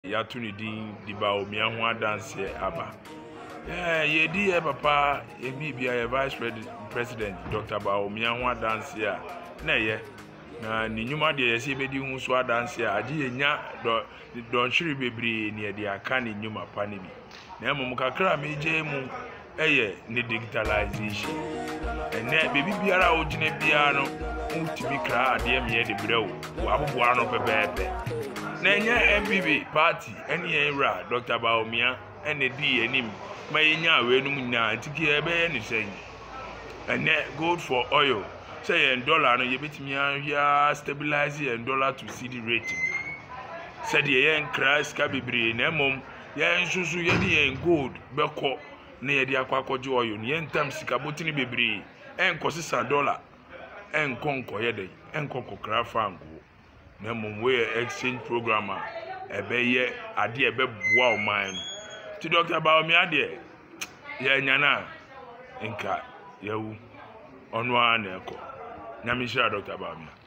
ya tuni di Bawumia ho adanse aba. Ye di papa e bibia ye vice president Dr. Bawumia ho adanse a na ye na ni nyuma de ye se bedi hu so adanse a age ye nya don hwiri bebre ne de aka ni nyuma pa ne bi. Na emom kakra meje mu ni digitalization. Ene bebi biara o gine bia no mutimi kra ade me de brew wo aboboa no bebebe. Na enye MPP party ene era Dr. Bawumia ene di enim ma yenya we num nya tiki ebe ne sen. Ene gold for oil say en dollar no ye betimi ahia stabilize en dollar to CD rate. Said ye en crash ka bebre na mom ye nsusu ye di en gold beko na ye di akwakoje oil ne entam sika botini bebre en kosisa dollar en konko ye dey en konko kra franco na mom we exchange program ye ade ebe boa o man ti Dr. Bawumia de ye nyana nka yewu onu ana eko nyamishira Dr. Bawumia.